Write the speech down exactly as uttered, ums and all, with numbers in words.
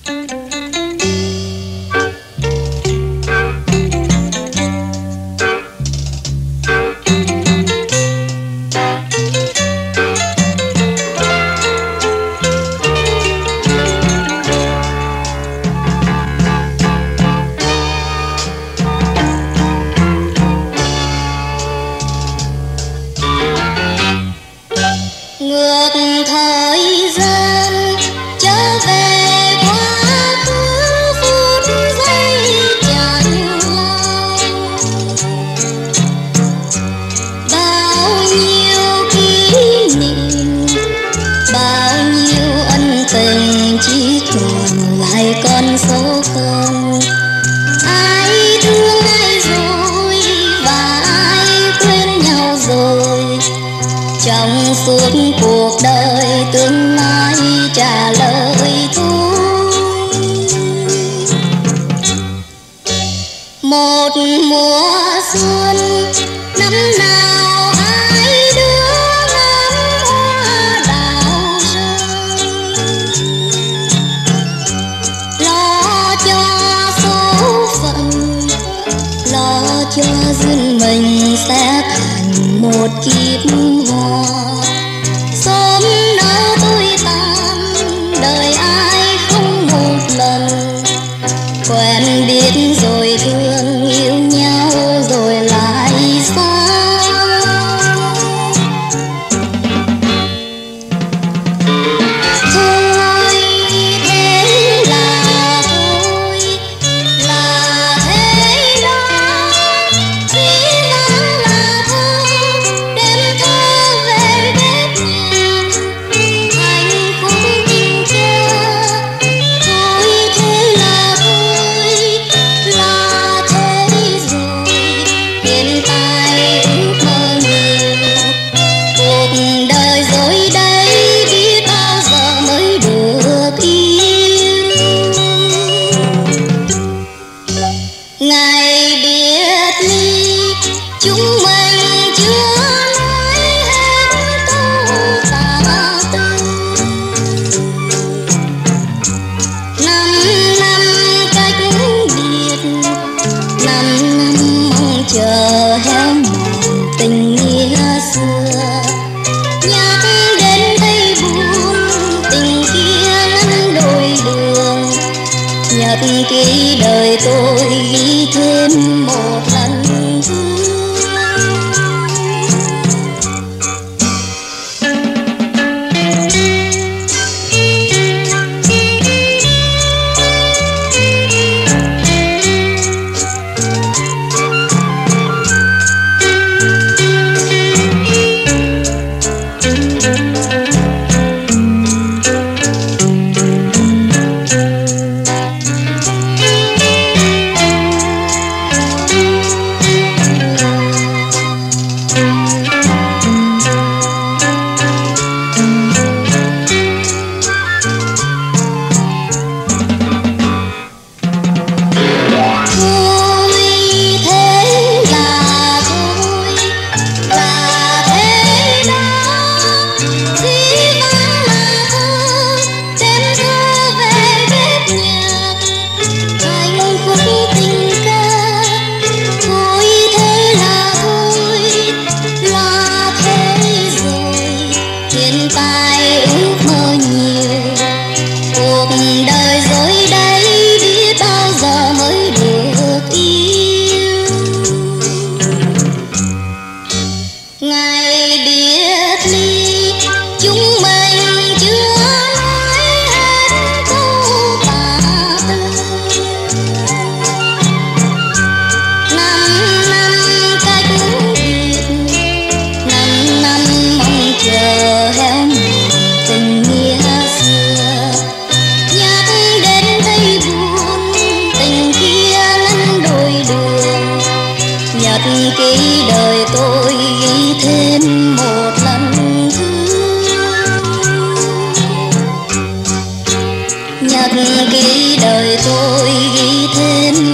Ngược thời gian trở về quá khứ phút giây chẳng lâu, bao nhiêu kỷ niệm, bao nhiêu ân tình chỉ còn lại con số không. Ai thương ai rồi và ai quên nhau rồi, trong suốt cuộc đời tương lai trả lời thôi. Một mùa xuân năm nào hai đứa ngắm hoa đào rơi, lo cho số phận, lo cho duyên mình sẽ thành một kiếp hoa. Sớm nỡ tôi tan đời ai không một lần, quen biết rồi thương yêu nhau rồi lại xa. Thôi thế là thôi, là thế đó, chỉ mong là thôi đêm thơ về bếp nhà hạnh phúc tình cha. Thôi thế là thôi, là thế rồi, hiện tại ước mơ nhiều. Cuộc đời rồi đây biết bao giờ mới được yêu. Ngày biệt ly chúng mình chưa nói hết câu tà tư. Năm năm cách biệt, năm năm mong chờ héo mòn tình nghĩa xưa. Nhắc đến đây buồn tình kia ngăn đôi đường, nhật ký đời tôi ghi thêm một lần thương. ký đời tôi ghi thêm một lần thương. Nhật ký đời tôi ghi thêm